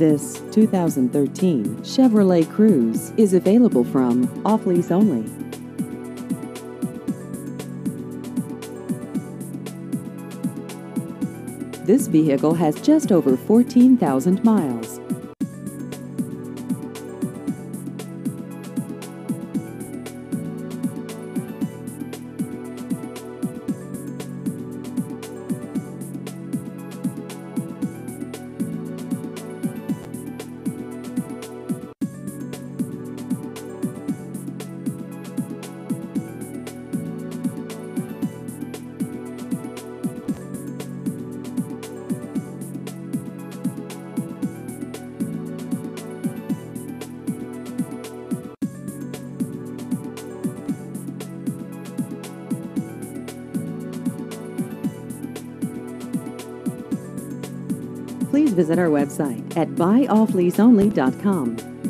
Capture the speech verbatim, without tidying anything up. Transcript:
This two thousand thirteen Chevrolet Cruze is available from Off Lease Only. This vehicle has just over fourteen thousand miles. Please visit our website at buy off lease only dot com.